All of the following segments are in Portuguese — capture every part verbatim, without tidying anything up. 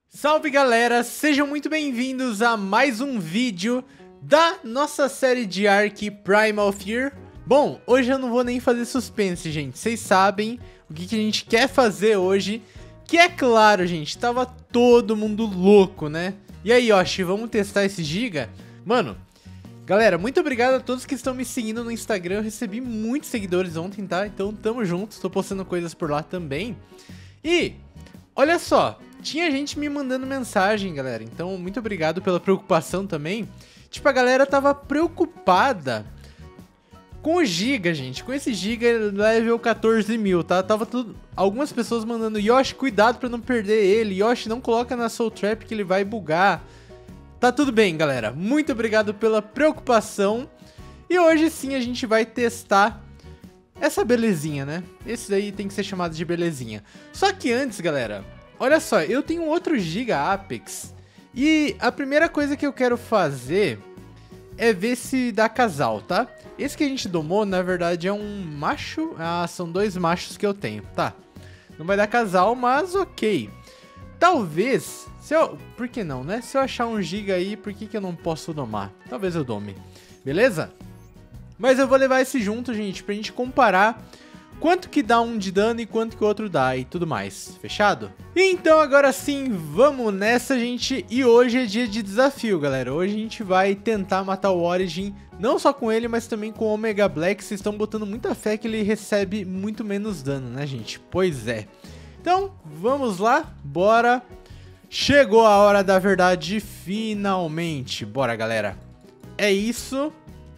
Salve galera, sejam muito bem-vindos a mais um vídeo da nossa série de Ark Primal Fear. Bom, hoje eu não vou nem fazer suspense, gente, vocês sabem o que, que a gente quer fazer hoje. Que é claro, gente, tava todo mundo louco, né? E aí, Yoshi, vamos testar esse giga? Mano, galera, muito obrigado a todos que estão me seguindo no Instagram. Eu recebi muitos seguidores ontem, tá? Então tamo junto, tô postando coisas por lá também. E, olha só, tinha gente me mandando mensagem, galera. Então, muito obrigado pela preocupação também. Tipo, a galera tava preocupada com o giga, gente. Com esse giga level quatorze mil, tá? Tava tudo... Algumas pessoas mandando: Yoshi, cuidado pra não perder ele. Yoshi, não coloca na Soul Trap que ele vai bugar. Tá tudo bem, galera. Muito obrigado pela preocupação. E hoje sim a gente vai testar essa belezinha, né? Esse daí tem que ser chamado de belezinha. Só que antes, galera, olha só, eu tenho outro giga Apex. E a primeira coisa que eu quero fazer é ver se dá casal, tá? Esse que a gente domou, na verdade, é um macho. Ah, são dois machos que eu tenho, tá? Não vai dar casal, mas ok. Talvez, se eu... Por que não, né? Se eu achar um giga aí, por que que eu não posso domar? Talvez eu dome, beleza? Mas eu vou levar esse junto, gente, pra gente comparar quanto que dá um de dano e quanto que o outro dá e tudo mais, fechado? Então agora sim, vamos nessa, gente. E hoje é dia de desafio, galera. Hoje a gente vai tentar matar o Origin, não só com ele, mas também com o Omega Black. Vocês estão botando muita fé que ele recebe muito menos dano, né, gente? Pois é. Então, vamos lá, bora. Chegou a hora da verdade, finalmente. Bora, galera. É isso.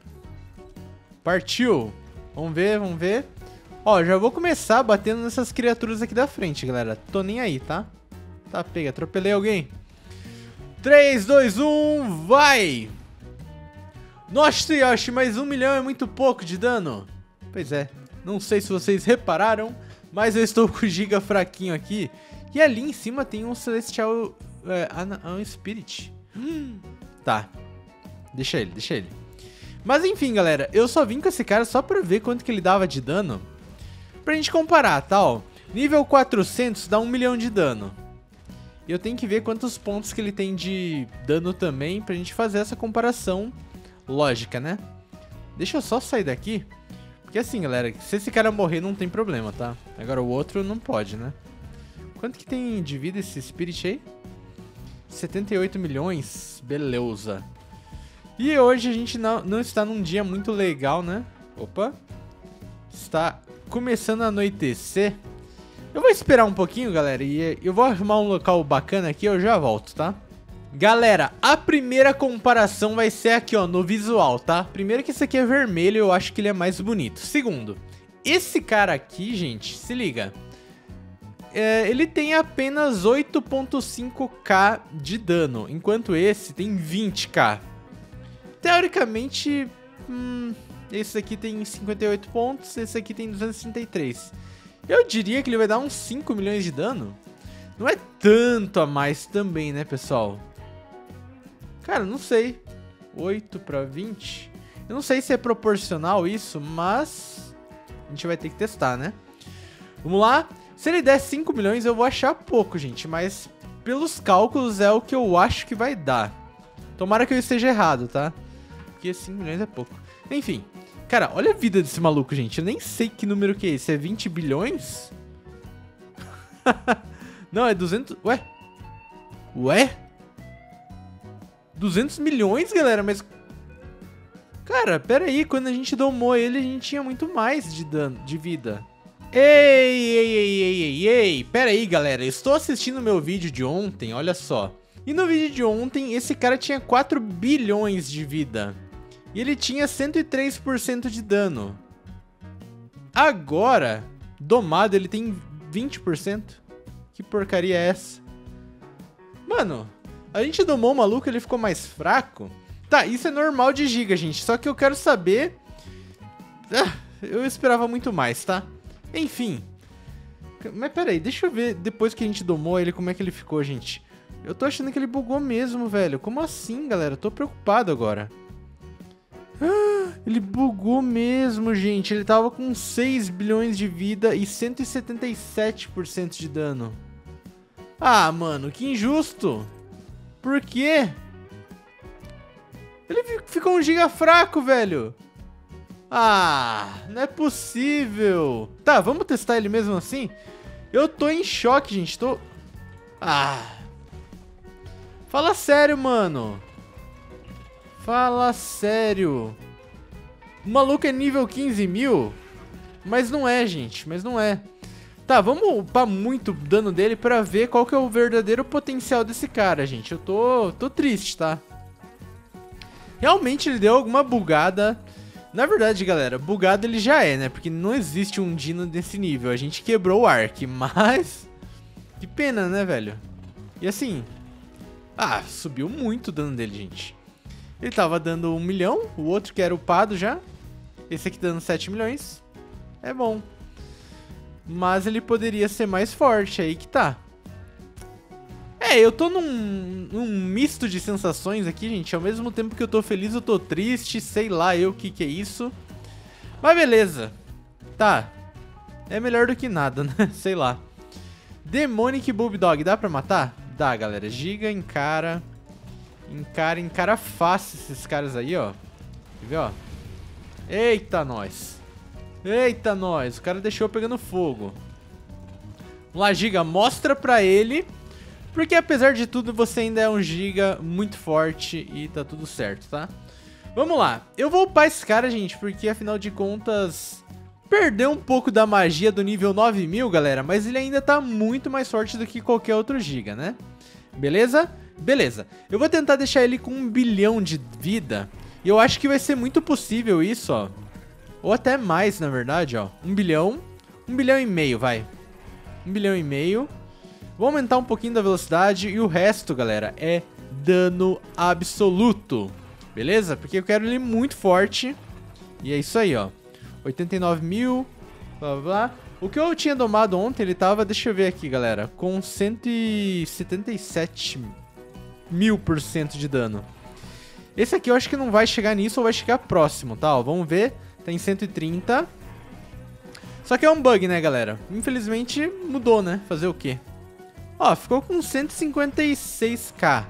Partiu. Vamos ver, vamos ver. Ó, já vou começar batendo nessas criaturas aqui da frente, galera. Tô nem aí, tá? Tá, pega, atropelei alguém. três, dois, um, vai! Nossa, Yoshi, mas um milhão é muito pouco de dano. Pois é, não sei se vocês repararam, mas eu estou com o giga fraquinho aqui. E ali em cima tem um Celestial é, um Spirit. Hum, tá, deixa ele, deixa ele. Mas enfim, galera, eu só vim com esse cara só pra ver quanto que ele dava de dano. Pra gente comparar, tá, ó. Nível quatrocentos dá um milhão de dano. E eu tenho que ver quantos pontos que ele tem de dano também, pra gente fazer essa comparação lógica, né? Deixa eu só sair daqui. Porque assim, galera, se esse cara morrer não tem problema, tá? Agora o outro não pode, né? Quanto que tem de vida esse Spirit aí? setenta e oito milhões, beleza. E hoje a gente não, não está num dia muito legal, né? Opa. Está começando a anoitecer. Eu vou esperar um pouquinho, galera, e eu vou arrumar um local bacana aqui, eu já volto, tá? Galera, a primeira comparação vai ser aqui, ó, no visual, tá? Primeiro que esse aqui é vermelho, eu acho que ele é mais bonito. Segundo, esse cara aqui, gente, se liga. É, ele tem apenas oito ponto cinco K de dano, enquanto esse tem vinte K. Teoricamente, hum, esse aqui tem cinquenta e oito pontos, esse aqui tem duzentos e trinta e três. Eu diria que ele vai dar uns cinco milhões de dano. Não é tanto a mais também, né, pessoal? Cara, não sei. oito para vinte. Eu não sei se é proporcional isso, mas a gente vai ter que testar, né? Vamos lá. Se ele der cinco milhões, eu vou achar pouco, gente. Mas pelos cálculos é o que eu acho que vai dar. Tomara que eu esteja errado, tá? Porque cinco milhões é pouco. Enfim. Cara, olha a vida desse maluco, gente. Eu nem sei que número que é esse. É vinte bilhões? Não, é duzentos... Ué? Ué? duzentos milhões, galera? Mas... Cara, pera aí. Quando a gente domou ele, a gente tinha muito mais de dano, de vida. Ei, ei, ei, ei, ei, ei. Pera aí, galera. Eu estou assistindo meu vídeo de ontem, olha só. E no vídeo de ontem, esse cara tinha quatro bilhões de vida. E ele tinha cento e três por cento de dano. Agora, domado, ele tem vinte por cento. Que porcaria é essa? Mano, a gente domou o maluco, ele ficou mais fraco. Tá, isso é normal de giga, gente. Só que eu quero saber... Ah, eu esperava muito mais, tá? Enfim. Mas pera aí, deixa eu ver depois que a gente domou ele, como é que ele ficou, gente. Eu tô achando que ele bugou mesmo, velho. Como assim, galera? Eu tô preocupado agora. Ah, ele bugou mesmo, gente. Ele tava com seis bilhões de vida e cento e setenta e sete por cento de dano. Ah, mano, que injusto. Por quê? Ele ficou um giga fraco, velho. Ah, não é possível. Tá, vamos testar ele mesmo assim? Eu tô em choque, gente. Tô... Ah. Fala sério, mano. Fala sério. O maluco é nível quinze mil? Mas não é, gente. Mas não é. Tá, vamos upar muito o dano dele pra ver qual que é o verdadeiro potencial desse cara, gente. Eu tô, tô triste, tá? Realmente ele deu alguma bugada. Na verdade, galera, bugado ele já é, né? Porque não existe um Dino desse nível. A gente quebrou o Ark, mas... Que pena, né, velho? E assim... Ah, subiu muito o dano dele, gente. Ele tava dando um milhão, o outro que era upado já. Esse aqui dando sete milhões. É bom. Mas ele poderia ser mais forte, aí que tá. É, eu tô num, num misto de sensações aqui, gente. Ao mesmo tempo que eu tô feliz, eu tô triste. Sei lá eu o que que é isso. Mas beleza. Tá. É melhor do que nada, né? Sei lá. Demonic Bulldog, dá pra matar? Dá, galera. Giga, encara. Encara, encara fácil esses caras aí, ó. Quer ver, ó? Eita, nós. Eita, nós. O cara deixou pegando fogo. Vamos lá, Giga. Mostra pra ele... Porque apesar de tudo, você ainda é um giga muito forte e tá tudo certo, tá? Vamos lá. Eu vou upar esse cara, gente, porque afinal de contas... Perdeu um pouco da magia do nível nove mil, galera, mas ele ainda tá muito mais forte do que qualquer outro giga, né? Beleza? Beleza. Eu vou tentar deixar ele com um bilhão de vida. E eu acho que vai ser muito possível isso, ó. Ou até mais, na verdade, ó. Um bilhão. Um bilhão e meio, vai. Um bilhão e meio. Vou aumentar um pouquinho da velocidade e o resto, galera, é dano absoluto. Beleza? Porque eu quero ele muito forte. E é isso aí, ó. oitenta e nove mil, blá, blá, blá. O que eu tinha domado ontem, ele tava, deixa eu ver aqui, galera, com cento e setenta e sete mil por cento de dano. Esse aqui eu acho que não vai chegar nisso ou vai chegar próximo, tá? Ó, vamos ver. Tem cento e trinta. Só que é um bug, né, galera? Infelizmente mudou, né? Fazer o quê? Ó, ficou com cento e cinquenta e seis k.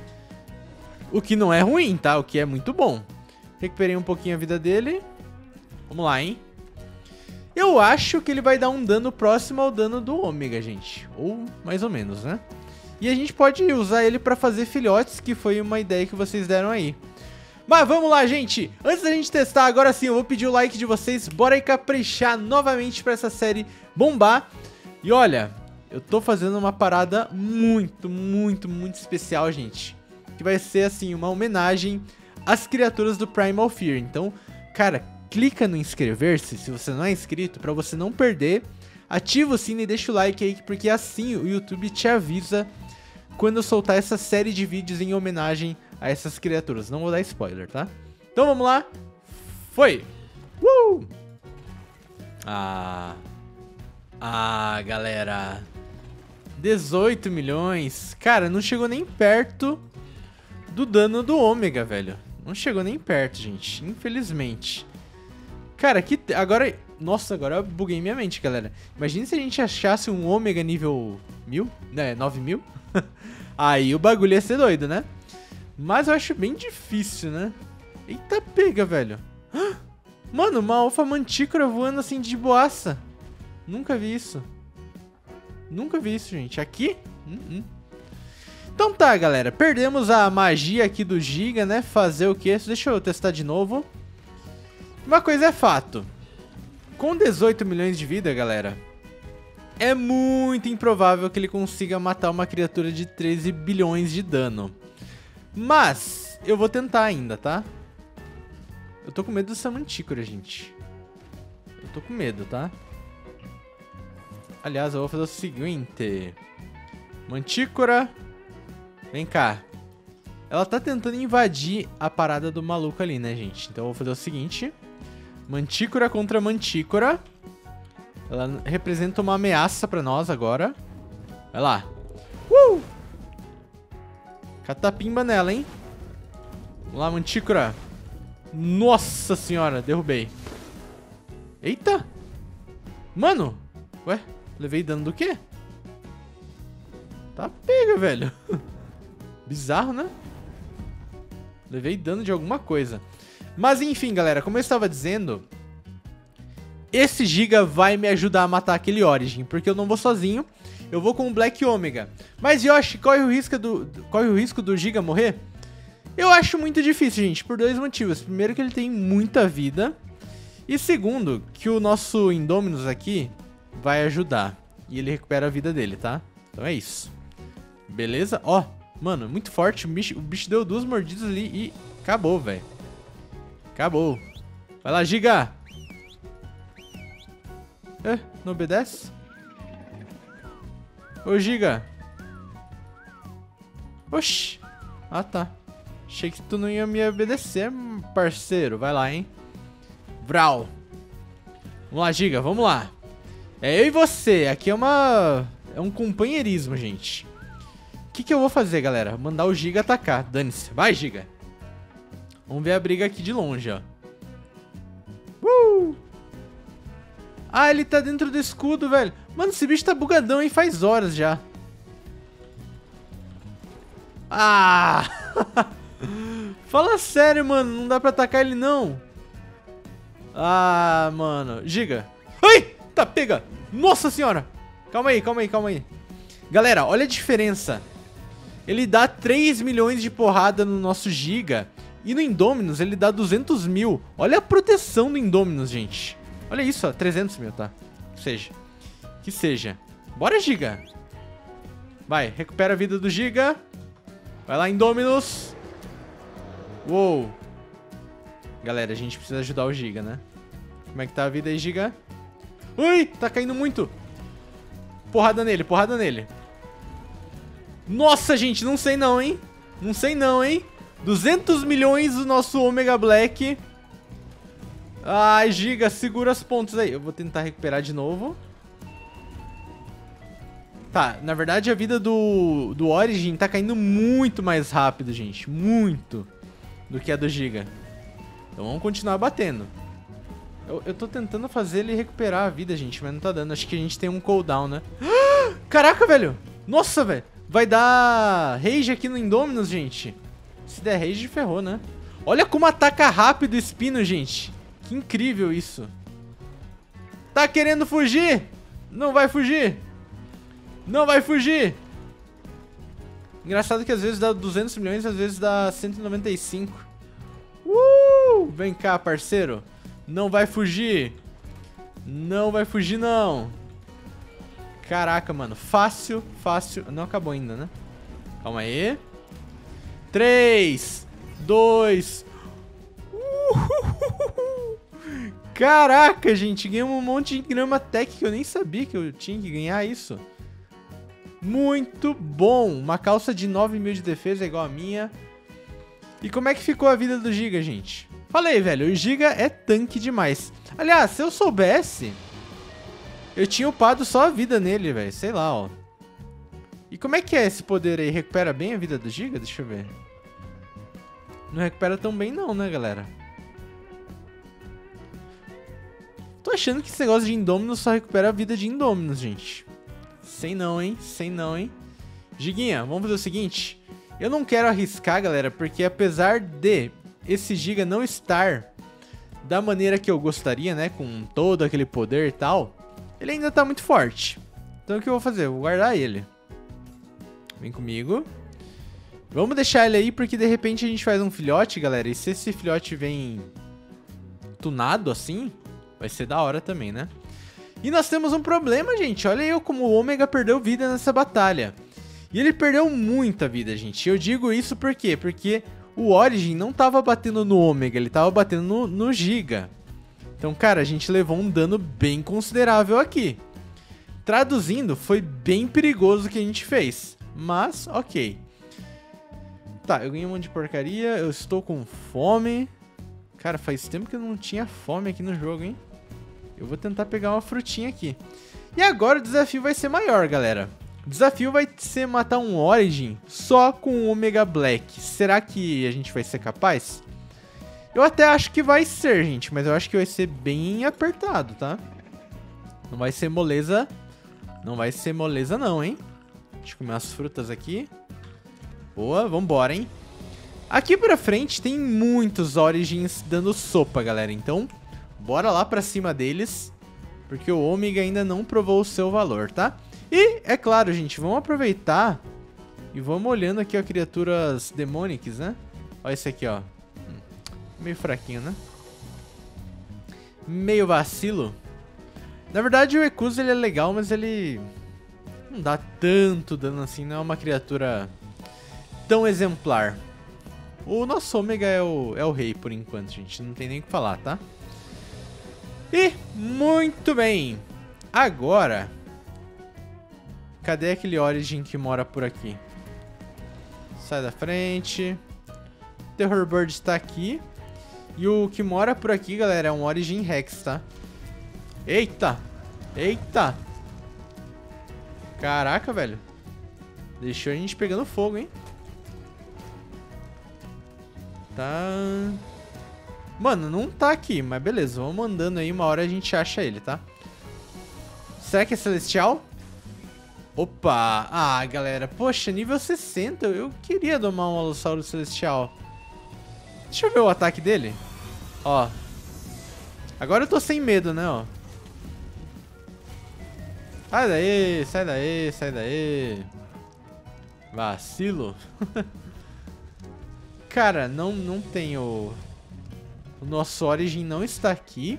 O que não é ruim, tá? O que é muito bom. Recuperei um pouquinho a vida dele. Vamos lá, hein? Eu acho que ele vai dar um dano próximo ao dano do Ômega, gente. Ou mais ou menos, né? E a gente pode usar ele pra fazer filhotes, que foi uma ideia que vocês deram aí. Mas vamos lá, gente. Antes da gente testar, agora sim, eu vou pedir o like de vocês. Bora aí caprichar novamente pra essa série bombar. E olha... Eu tô fazendo uma parada muito, muito, muito especial, gente. Que vai ser, assim, uma homenagem às criaturas do Primal Fear. Então, cara, clica no inscrever-se, se você não é inscrito, pra você não perder. Ativa o sino e deixa o like aí, porque assim o YouTube te avisa quando eu soltar essa série de vídeos em homenagem a essas criaturas. Não vou dar spoiler, tá? Então vamos lá. Foi! Uh! Ah... Ah, galera... dezoito milhões. Cara, não chegou nem perto do dano do Ômega, velho. Não chegou nem perto, gente. Infelizmente. Cara, que... Agora... Nossa, agora eu buguei minha mente, galera. Imagina se a gente achasse um Ômega nível mil, né? nove mil. Aí o bagulho ia ser doido, né? Mas eu acho bem difícil, né? Eita pega, velho. Mano, uma Alpha Mantícora voando assim de boaça. Nunca vi isso. Nunca vi isso, gente. Aqui? Uh -uh. Então tá, galera. Perdemos a magia aqui do Giga, né? Fazer o quê? Deixa eu testar de novo. Uma coisa é fato. Com dezoito milhões de vida, galera, é muito improvável que ele consiga matar uma criatura de treze bilhões de dano. Mas eu vou tentar ainda, tá? Eu tô com medo dessa Mantícora, gente. Eu tô com medo, tá? Aliás, eu vou fazer o seguinte. Mantícora. Vem cá. Ela tá tentando invadir a parada do maluco ali, né, gente? Então eu vou fazer o seguinte. Mantícora contra Mantícora. Ela representa uma ameaça pra nós agora. Vai lá. Uh! Catapimba nela, hein? Vamos lá, Mantícora. Nossa senhora, derrubei. Eita! Mano! Ué? Levei dano do quê? Tá pega, velho. Bizarro, né? Levei dano de alguma coisa. Mas enfim, galera, como eu estava dizendo, esse Giga vai me ajudar a matar aquele Origin, porque eu não vou sozinho, eu vou com o Black Omega. Mas Yoshi, corre o risco do, corre o risco do Giga morrer? Eu acho muito difícil, gente, por dois motivos. Primeiro, que ele tem muita vida. E segundo, que o nosso Indominus aqui vai ajudar. E ele recupera a vida dele, tá? Então é isso. Beleza? Ó, mano, muito forte. O bicho, o bicho deu duas mordidas ali e acabou, velho. Acabou. Vai lá, Giga. É, não obedece? Ô, Giga. Oxi. Ah, tá. Achei que tu não ia me obedecer, parceiro. Vai lá, hein. Vral. Vamos lá, Giga, vamos lá. É eu e você. Aqui é uma... É um companheirismo, gente. O que que eu vou fazer, galera? Mandar o Giga atacar. Dane-se. Vai, Giga. Vamos ver a briga aqui de longe, ó. Uh! Ah, ele tá dentro do escudo, velho. Mano, esse bicho tá bugadão, hein? Faz horas já. Ah! Fala sério, mano. Não dá pra atacar ele, não. Ah, mano. Giga. Ai! Tá, pega. Nossa senhora. Calma aí, calma aí, calma aí. Galera, olha a diferença. Ele dá três milhões de porrada no nosso Giga. E no Indominus ele dá duzentos mil. Olha a proteção do Indominus, gente. Olha isso, ó. trezentos mil, tá? Que seja. Que seja. Bora, Giga. Vai, recupera a vida do Giga. Vai lá, Indominus. Uou. Galera, a gente precisa ajudar o Giga, né? Como é que tá a vida aí, Giga? Ui, tá caindo muito. Porrada nele, porrada nele. Nossa, gente, não sei não, hein? Não sei não, hein? duzentos milhões o nosso Omega Black. Ai, Giga, segura as pontas aí. Eu vou tentar recuperar de novo. Tá, na verdade a vida do, do Origin tá caindo muito mais rápido, gente. Muito. Do que a do Giga. Então vamos continuar batendo. Eu, eu tô tentando fazer ele recuperar a vida, gente, mas não tá dando. Acho que a gente tem um cooldown, né? Caraca, velho. Nossa, velho. Vai dar rage aqui no Indominus, gente. Se der rage, ferrou, né? Olha como ataca rápido o Espino, gente. Que incrível isso. Tá querendo fugir? Não vai fugir. Não vai fugir. Engraçado que às vezes dá duzentos milhões, às vezes dá cento e noventa e cinco. Uh! Vem cá, parceiro. Não vai fugir. Não vai fugir, não. Caraca, mano. Fácil, fácil. Não acabou ainda, né? Calma aí. três, dois... Uhul. Caraca, gente. Ganhamos um monte de grama tech que eu nem sabia que eu tinha que ganhar isso. Muito bom. Uma calça de nove mil de defesa igual a minha. E como é que ficou a vida do Giga, gente? Falei, velho. O Giga é tanque demais. Aliás, se eu soubesse, eu tinha upado só a vida nele, velho. Sei lá, ó. E como é que é esse poder aí? Recupera bem a vida do Giga? Deixa eu ver. Não recupera tão bem não, né, galera? Tô achando que esse negócio de Indominus só recupera a vida de Indominus, gente. Sei não, hein? Sei não, hein? Giguinha, vamos fazer o seguinte. Eu não quero arriscar, galera, porque apesar de esse Giga não estar da maneira que eu gostaria, né? Com todo aquele poder e tal, ele ainda tá muito forte. Então o que eu vou fazer? Eu vou guardar ele. Vem comigo. Vamos deixar ele aí porque de repente a gente faz um filhote, galera. E se esse filhote vem tunado assim, vai ser da hora também, né? E nós temos um problema, gente. Olha eu como o Omega perdeu vida nessa batalha. E ele perdeu muita vida, gente. Eu digo isso por quê? Porque o Origin não tava batendo no Omega, ele tava batendo no, no Giga. Então, cara, a gente levou um dano bem considerável aqui. Traduzindo, foi bem perigoso o que a gente fez. Mas, ok. Tá, eu ganhei um monte de porcaria. Eu estou com fome. Cara, faz tempo que eu não tinha fome aqui no jogo, hein? Eu vou tentar pegar uma frutinha aqui. E agora o desafio vai ser maior, galera. O desafio vai ser matar um Origin só com o Omega Black. Será que a gente vai ser capaz? Eu até acho que vai ser, gente. Mas eu acho que vai ser bem apertado, tá? Não vai ser moleza. Não vai ser moleza não, hein? Deixa eu comer umas frutas aqui. Boa, vambora, hein? Aqui pra frente tem muitos Origins dando sopa, galera. Então, bora lá pra cima deles. Porque o Ômega ainda não provou o seu valor, tá? E, é claro, gente, vamos aproveitar e vamos olhando aqui, ó, criaturas demônicas, né? Olha esse aqui, ó. Meio fraquinho, né? Meio vacilo. Na verdade, o Ecus, ele é legal, mas ele não dá tanto dano assim. Não é uma criatura tão exemplar. O nosso Ômega é o, é o rei, por enquanto, gente. Não tem nem o que falar, tá? E, muito bem. Agora, cadê aquele Origin que mora por aqui? Sai da frente. Terror Bird está aqui. E o que mora por aqui, galera, é um Origin Rex, tá? Eita! Eita! Caraca, velho. Deixou a gente pegando fogo, hein? Tá... Mano, não tá aqui, mas beleza. Vamos andando aí, uma hora a gente acha ele, tá? Será que é Celestial? Opa! Ah, galera. Poxa, nível sessenta. Eu queria domar um Alossauro Celestial. Deixa eu ver o ataque dele. Ó. Agora eu tô sem medo, né, ó. Sai daí, sai daí, sai daí. Vacilo. Cara, não, não tem o... O nosso Origin não está aqui.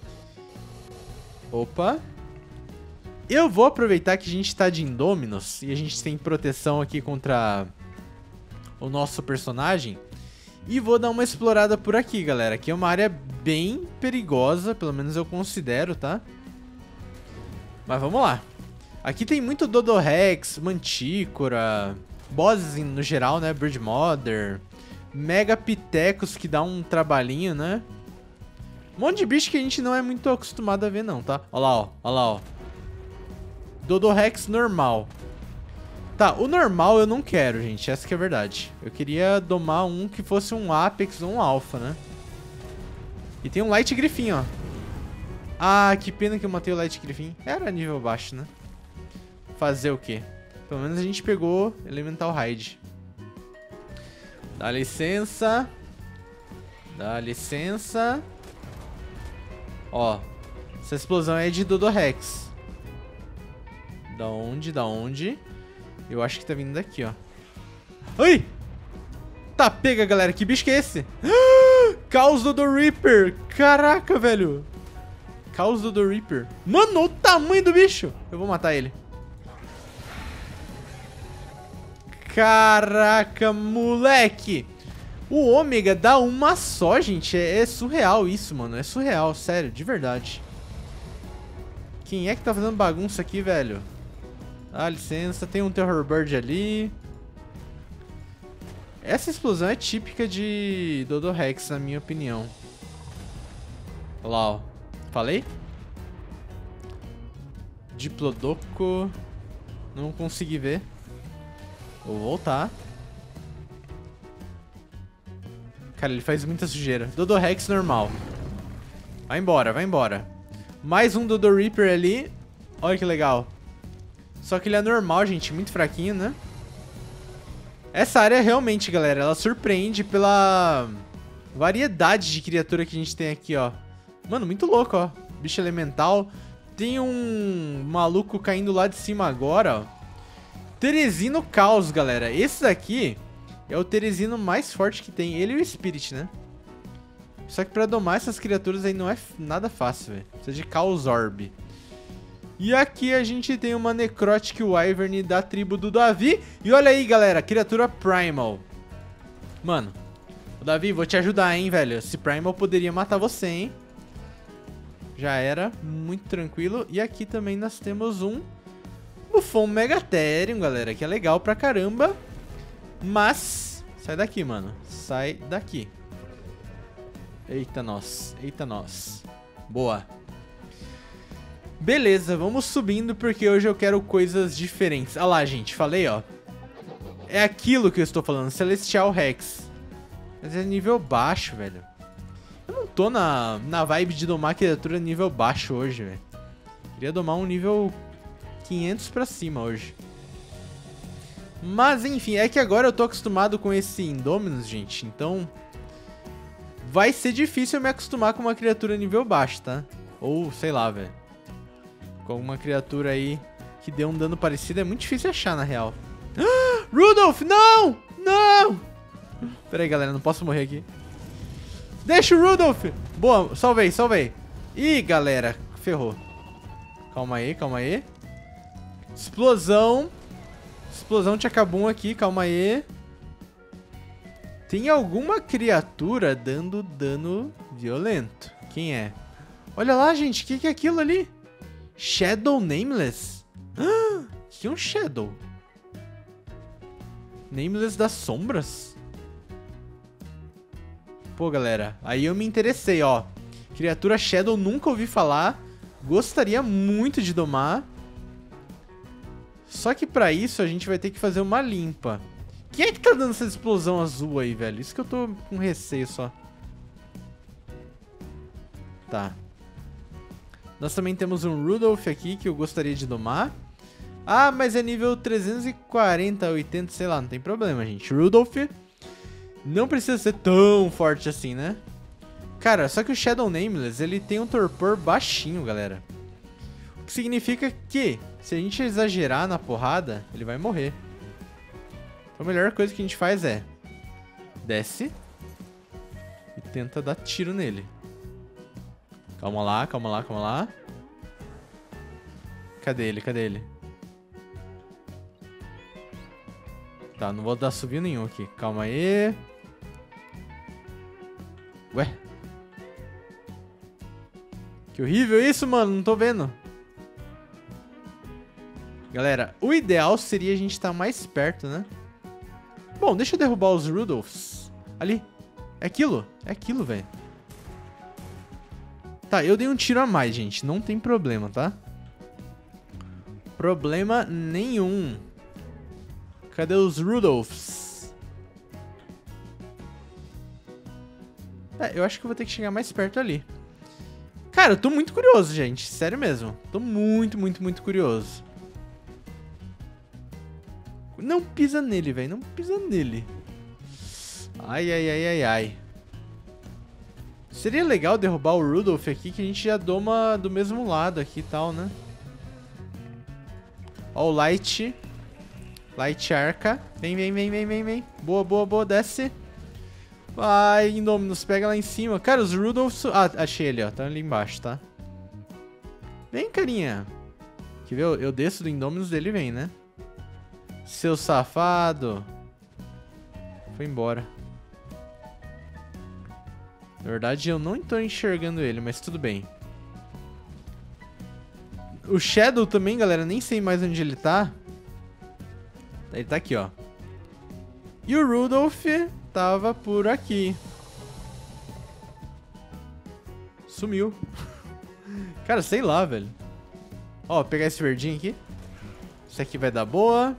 Opa. Eu vou aproveitar que a gente tá de Indominus e a gente tem proteção aqui contra o nosso personagem. E vou dar uma explorada por aqui, galera. Aqui é uma área bem perigosa, pelo menos eu considero, tá? Mas vamos lá. Aqui tem muito Dodorex, Mantícora, bosses no geral, né? Bird Mother, Mega Pitecos, que dá um trabalhinho, né? Um monte de bicho que a gente não é muito acostumado a ver, não, tá? Olha lá, ó. Olha lá, ó. Dodorex normal. Tá, o normal eu não quero, gente. Essa que é a verdade. Eu queria domar um que fosse um Apex ou um Alpha, né? E tem um Light Griffin, ó. Ah, que pena que eu matei o Light Griffin. Era nível baixo, né? Fazer o quê? Pelo menos a gente pegou Elemental Raid. Dá licença. Dá licença. Ó. Essa explosão é de Dodorex. Da onde? Da onde? Eu acho que tá vindo daqui, ó. Ai! Tá, pega, galera. Que bicho que é esse? Caos Dodo Reaper. Caraca, velho. Caos Dodo Reaper. Mano, olha o tamanho do bicho. Eu vou matar ele. Caraca, moleque. O Ômega dá uma só, gente. É, é surreal isso, mano. É surreal, sério, de verdade. Quem é que tá fazendo bagunça aqui, velho? Dá licença, tem um Terror Bird ali. Essa explosão é típica de Dodorex, na minha opinião. Olha lá, ó. Falei? Diplodocus. Não consegui ver. Vou voltar. Cara, ele faz muita sujeira. Dodorex normal. Vai embora, vai embora. Mais um Dodo Reaper ali. Olha que legal. Só que ele é normal, gente. Muito fraquinho, né? Essa área realmente, galera, ela surpreende pela variedade de criatura que a gente tem aqui, ó. Mano, muito louco, ó. Bicho elemental. Tem um maluco caindo lá de cima agora, ó. Teresino Caos, galera. Esse daqui é o Teresino mais forte que tem. Ele e o Spirit, né? Só que pra domar essas criaturas aí não é nada fácil, velho. Precisa de Chaos Orb. E aqui a gente tem uma Necrotic Wyvern da tribo do Davi. E olha aí, galera, criatura Primal. Mano, o Davi, vou te ajudar, hein, velho. Esse Primal poderia matar você, hein. Já era, muito tranquilo. E aqui também nós temos um Buffon Megatherium, galera, que é legal pra caramba. Mas, sai daqui, mano. Sai daqui. Eita, nós. Eita, nós. Boa. Beleza, vamos subindo porque hoje eu quero coisas diferentes. Ah lá, gente, falei, ó. É aquilo que eu estou falando, Celestial Rex. Mas é nível baixo, velho. Eu não tô na, na vibe de domar criatura nível baixo hoje, velho. Queria domar um nível quinhentos pra cima hoje. Mas, enfim, é que agora eu tô acostumado com esse Indominus, gente. Então, vai ser difícil eu me acostumar com uma criatura nível baixo, tá? Ou, sei lá, velho. Com alguma criatura aí que dê um dano parecido. É muito difícil achar, na real. Ah, Rudolph, não! Não! Pera aí, galera, não posso morrer aqui. Deixa o Rudolph! Boa, salvei, salvei. Ih, galera, ferrou. Calma aí, calma aí. Explosão. Explosão de Chacabum aqui, calma aí. Tem alguma criatura dando dano violento. Quem é? Olha lá, gente, o que, que é aquilo ali? Shadow Nameless? O que é um Shadow? Nameless das sombras? Pô, galera, aí eu me interessei, ó. Criatura Shadow, nunca ouvi falar. Gostaria muito de domar. Só que pra isso a gente vai ter que fazer uma limpa. Quem é que tá dando essa explosão azul aí, velho? Isso que eu tô com receio só. Tá. Nós também temos um Rudolph aqui que eu gostaria de domar. Ah, mas é nível trezentos e quarenta, oitenta, sei lá, não tem problema, gente. Rudolph não precisa ser tão forte assim, né? Cara, só que o Shadow Nameless, ele tem um torpor baixinho, galera. O que significa que, se a gente exagerar na porrada, ele vai morrer. Então a melhor coisa que a gente faz é... desce e tenta dar tiro nele. Calma lá, calma lá, calma lá. Cadê ele, cadê ele? Tá, não vou dar subir nenhum aqui. Calma aí. Ué? Que horrível isso, mano. Não tô vendo. Galera, o ideal seria a gente estar mais perto, né? Bom, deixa eu derrubar os Rudolphs. Ali. É aquilo? É aquilo, velho. Tá, eu dei um tiro a mais, gente. Não tem problema, tá? Problema nenhum. Cadê os Rudolphs? É, eu acho que eu vou ter que chegar mais perto ali. Cara, eu tô muito curioso, gente. Sério mesmo. Tô muito, muito, muito curioso. Não pisa nele, velho. Não pisa nele. Ai, ai, ai, ai, ai. Seria legal derrubar o Rudolph aqui, que a gente já doma do mesmo lado aqui e tal, né? Ó o Light. Light Arca. Vem, vem, vem, vem, vem, vem. Boa, boa, boa. Desce. Vai, Indominus. Pega lá em cima. Cara, os Rudolphs... Ah, achei ele, ó. Tá ali embaixo, tá? Vem, carinha. Quer ver? Eu desço do Indominus dele, vem, né? Seu safado. Foi embora. Na verdade, eu não tô enxergando ele, mas tudo bem. O Shadow também, galera, nem sei mais onde ele tá. Ele tá aqui, ó. E o Rudolph tava por aqui. Sumiu. Cara, sei lá, velho. Ó, pegar esse verdinho aqui. Isso aqui vai dar boa.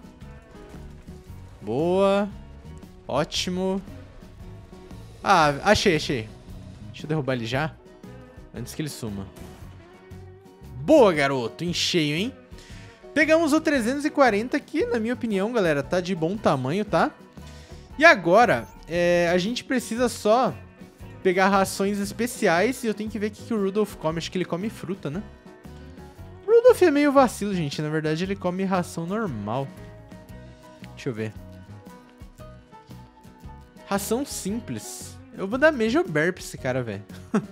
Boa. Ótimo. Ah, achei, achei. Deixa eu derrubar ele já. Antes que ele suma. Boa, garoto. Em cheio, hein? Pegamos o trezentos e quarenta que, na minha opinião, galera, tá de bom tamanho, tá? E agora, é, a gente precisa só pegar rações especiais e eu tenho que ver o que, que o Rudolph come. Acho que ele come fruta, né? O Rudolph é meio vacilo, gente. Na verdade, ele come ração normal. Deixa eu ver. Ração simples. Eu vou dar Major Berry pra esse cara, velho.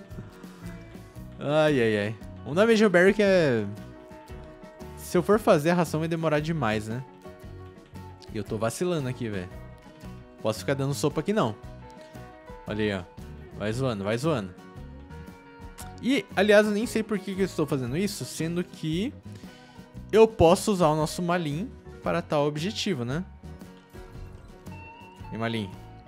Ai, ai, ai. Vamos dar Major Berry que é... Se eu for fazer, a ração vai demorar demais, né? E eu tô vacilando aqui, velho. Posso ficar dando sopa aqui, não. Olha aí, ó. Vai zoando, vai zoando. E, aliás, eu nem sei por que eu estou fazendo isso, sendo que eu posso usar o nosso Malin para tal objetivo, né? E Malin.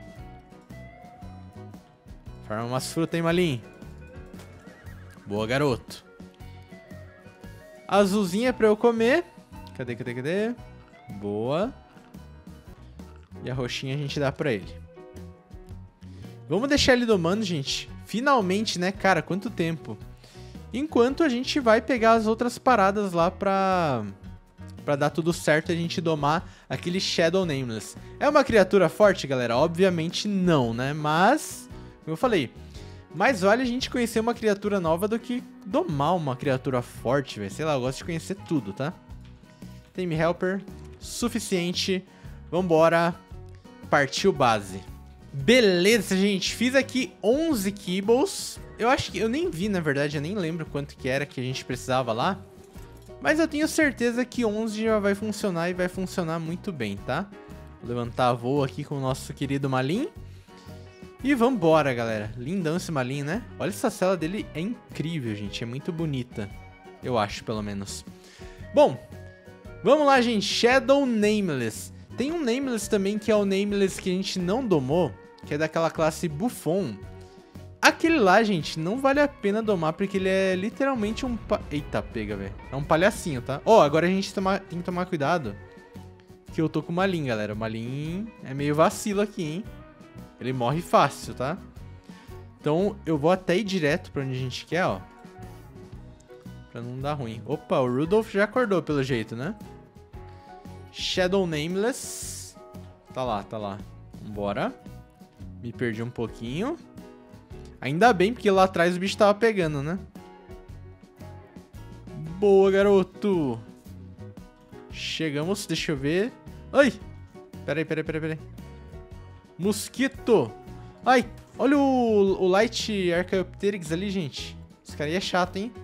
Farma umas frutas, hein, Malin? Boa, garoto. Azulzinha pra eu comer. Cadê, cadê, cadê? Boa. E a roxinha a gente dá pra ele. Vamos deixar ele domando, gente. Finalmente, né? Cara, quanto tempo. Enquanto a gente vai pegar as outras paradas lá pra... pra dar tudo certo e a gente domar aquele Shadow Nameless. É uma criatura forte, galera? Obviamente não, né? Mas, como eu falei, mais vale a gente conhecer uma criatura nova do que domar uma criatura forte, velho. Sei lá, eu gosto de conhecer tudo, tá? Tame Helper, suficiente. Vambora, partiu base. Beleza, gente, fiz aqui onze Kibbles. Eu acho que, eu nem vi, na verdade, eu nem lembro quanto que era que a gente precisava lá. Mas eu tenho certeza que onze já vai funcionar e vai funcionar muito bem, tá? Vou levantar voo aqui com o nosso querido Malin. E vambora, galera. Lindão esse Malin, né? Olha, essa cela dele é incrível, gente. É muito bonita. Eu acho, pelo menos. Bom, vamos lá, gente. Shadow Nameless. Tem um Nameless também que é o Nameless que a gente não domou, que é daquela classe Buffon. Aquele lá, gente, não vale a pena domar, porque ele é literalmente um... Pa... Eita, pega, velho. É um palhacinho, tá? Ó, oh, agora a gente toma... tem que tomar cuidado, que eu tô com o Malin, galera. O Malin é meio vacilo aqui, hein? Ele morre fácil, tá? Então, eu vou até ir direto pra onde a gente quer, ó. Pra não dar ruim. Opa, o Rudolph já acordou, pelo jeito, né? Shadow Nameless. Tá lá, tá lá. Vambora. Me perdi um pouquinho. Ainda bem, porque lá atrás o bicho tava pegando, né? Boa, garoto. Chegamos, deixa eu ver. Ai! Peraí, peraí, peraí, peraí. Mosquito! Ai! Olha o, o Light Archaeopteryx ali, gente. Esse cara aí é chato, hein?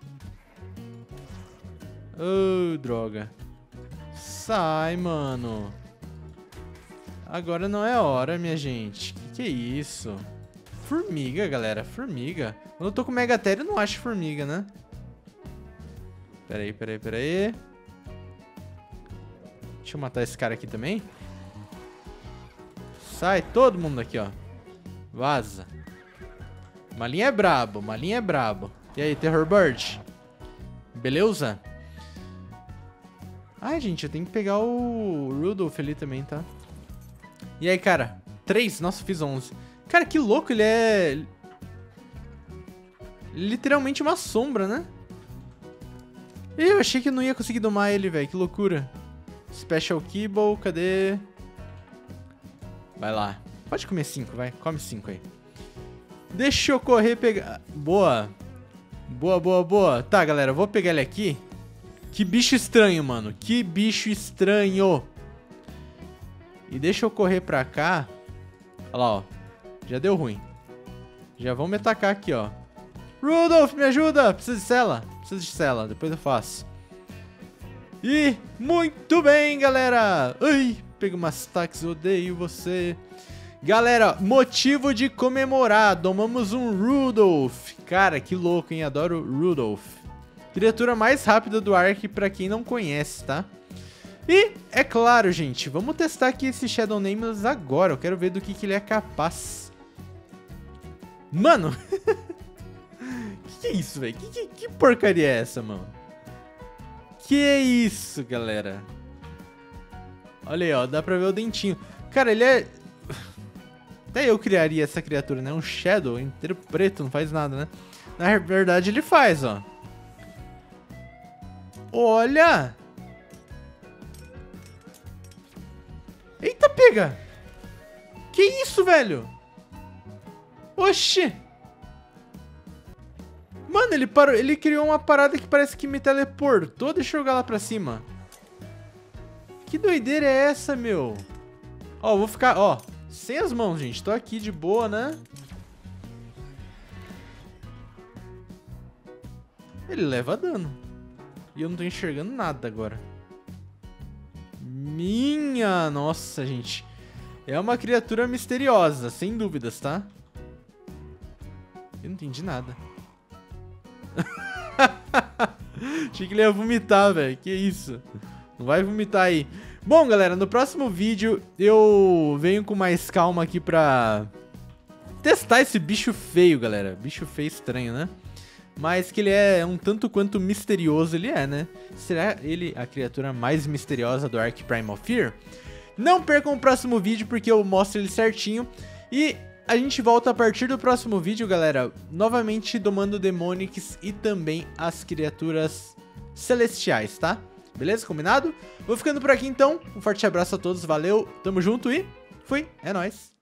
Oh, droga. Sai, mano. Agora não é hora, minha gente. Que que é isso? Formiga, galera. Formiga. Quando eu tô com Megatério, eu não acho formiga, né? Pera aí, pera aí, pera aí. Deixa eu matar esse cara aqui também. Sai todo mundo aqui, ó. Vaza. Malin é brabo, Malin é brabo. E aí, Terror Bird? Beleza? Ai, gente, eu tenho que pegar o Rudolph ali também, tá? E aí, cara? três? Nossa, fiz onze. Cara, que louco, ele é... literalmente uma sombra, né? Eu achei que eu não ia conseguir domar ele, velho. Que loucura. Special Kibble, cadê? Vai lá. Pode comer cinco, vai. Come cinco aí. Deixa eu correr pegar... Boa. Boa, boa, boa. Tá, galera, eu vou pegar ele aqui. Que bicho estranho, mano. Que bicho estranho. E deixa eu correr pra cá. Olha lá, ó. Já deu ruim. Já vão me atacar aqui, ó. Rudolph, me ajuda. Preciso de cela. Preciso de cela. Depois eu faço. E muito bem, galera. Ai, pega umas taques. Odeio você. Galera, motivo de comemorar. Domamos um Rudolph. Cara, que louco, hein? Adoro Rudolph. Criatura mais rápida do Ark, pra quem não conhece, tá? E, é claro, gente, vamos testar aqui esse Shadow Nameless agora. Eu quero ver do que, que ele é capaz. Mano! Que que é isso, velho? Que, que, que porcaria é essa, mano? Que é isso, galera? Olha aí, ó, dá pra ver o dentinho. Cara, ele é... Até eu criaria essa criatura, né? Um Shadow inteiro preto, não faz nada, né? Na verdade, ele faz, ó. Olha! Eita, pega! Que isso, velho? Oxi! Mano, ele parou, ele criou uma parada que parece que me teleportou. Deixa eu jogar lá pra cima. Que doideira é essa, meu? Ó, vou ficar, ó, sem as mãos, gente. Tô aqui de boa, né? Ele leva dano. E eu não tô enxergando nada agora. Minha nossa, gente. É uma criatura misteriosa, sem dúvidas, tá? Eu não entendi nada. Achei que ele ia vomitar, velho. Que isso? Não vai vomitar aí. Bom, galera, no próximo vídeo eu venho com mais calma aqui pra testar esse bicho feio, galera. Bicho feio estranho, né? Mas que ele é um tanto quanto misterioso, ele é, né? Será ele a criatura mais misteriosa do Ark Primal Fear? Não percam o próximo vídeo, porque eu mostro ele certinho. E a gente volta a partir do próximo vídeo, galera, novamente domando Demonics e também as criaturas celestiais, tá? Beleza? Combinado? Vou ficando por aqui então. Um forte abraço a todos, valeu, tamo junto e fui, é nóis.